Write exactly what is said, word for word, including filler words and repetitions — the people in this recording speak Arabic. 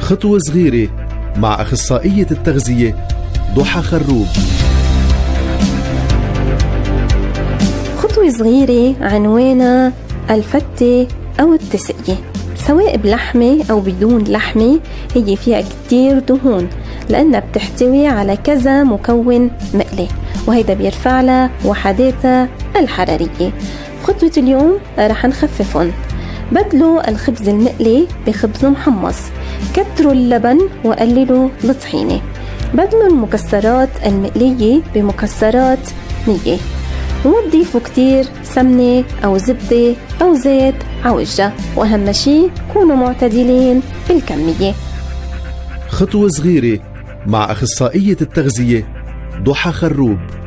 خطوة صغيرة مع أخصائية التغذية ضحى خروب. خطوة صغيرة عنوانها الفتة أو التسقية، سواء بلحمة أو بدون لحمة هي فيها كتير دهون لأنها بتحتوي على كذا مكون مقلي، وهيدا بيرفع لها وحداتها الحرارية. خطوة اليوم رح نخففهم. بدلوا الخبز المقلي بخبز محمص، كتروا اللبن وقللوا الطحينة، بدلوا المكسرات المقلية بمكسرات نية، وما تضيفوا كتير سمنة أو زبدة أو زيت عوجة، وأهم شي كونوا معتدلين بالكمية. خطوة صغيرة مع أخصائية التغذية ضحى خروب.